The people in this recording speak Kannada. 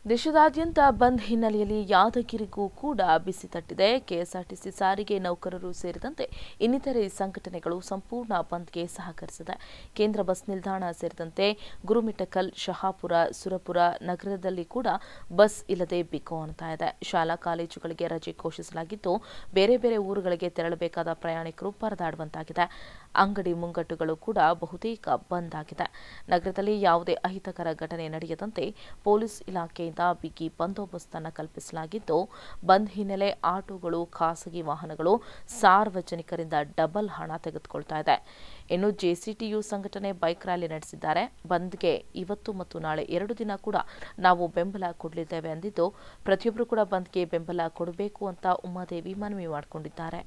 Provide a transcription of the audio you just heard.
ದೇಶದಾದ್ಯಂತ ಬಂದ್ ಹಿನ್ನೆಲೆಯಲ್ಲಿ ಯಾದಗಿರಿಗೂ ಕೂಡ ಬಿಸಿ ತಟ್ಟಿದೆ. ಕೆಎಸ್ಆರ್ಟಿಸಿ ಸಾರಿಗೆ ನೌಕರರು ಸೇರಿದಂತೆ ಇನ್ನಿತರೆ ಸಂಘಟನೆಗಳು ಸಂಪೂರ್ಣ ಬಂದ್ಗೆ ಸಹಕರಿಸಿದೆ. ಕೇಂದ್ರ ಬಸ್ ನಿಲ್ದಾಣ ಸೇರಿದಂತೆ ಗುರುಮಿಠಕಲ್, ಶಹಾಪುರ, ಸುರಪುರ ನಗರದಲ್ಲಿ ಕೂಡ ಬಸ್ ಇಲ್ಲದೆ ಬಿಕೋ ಅನ್ನುತ್ತಾ ಇದೆ. ಶಾಲಾ ಕಾಲೇಜುಗಳಿಗೆ ರಜೆ ಘೋಷಿಸಲಾಗಿದ್ದು, ಬೇರೆ ಬೇರೆ ಊರುಗಳಿಗೆ ತೆರಳಬೇಕಾದ ಪ್ರಯಾಣಿಕರು ಪರದಾಡುವಂತಾಗಿದೆ. ಅಂಗಡಿ ಮುಂಗಟ್ಟುಗಳು ಕೂಡ ಬಹುತೇಕ ಬಂದ್ ಆಗಿದೆ. ನಗರದಲ್ಲಿ ಯಾವುದೇ ಅಹಿತಕರ ಘಟನೆ ನಡೆಯದಂತೆ ಪೊಲೀಸ್ ಇಲಾಖೆಯಿಂದ ಬಿಗಿ ಬಂದೋಬಸ್ತ್ ಅನ್ನು ಕಲ್ಪಿಸಲಾಗಿದ್ದು, ಬಂದ್ ಹಿನ್ನೆಲೆ ಆಟೋಗಳು, ಖಾಸಗಿ ವಾಹನಗಳು ಸಾರ್ವಜನಿಕರಿಂದ ಡಬಲ್ ಹಣ ತೆಗೆದುಕೊಳ್ತಾ ಇದೆ. ಇನ್ನು ಜೆಸಿಟಿಯು ಸಂಘಟನೆ ಬೈಕ್ ರ್ಯಾಲಿ ನಡೆಸಿದ್ದಾರೆ. ಬಂದ್ಗೆ ಇವತ್ತು ಮತ್ತು ನಾಳೆ 2 ದಿನ ಕೂಡ ನಾವು ಬೆಂಬಲ ಕೊಡಲಿದ್ದೇವೆ ಎಂದಿದ್ದು, ಪ್ರತಿಯೊಬ್ಬರು ಕೂಡ ಬಂದ್ಗೆ ಬೆಂಬಲ ಕೊಡಬೇಕು ಅಂತ ಉಮಾದೇವಿ ಮನವಿ ಮಾಡಿಕೊಂಡಿದ್ದಾರೆ.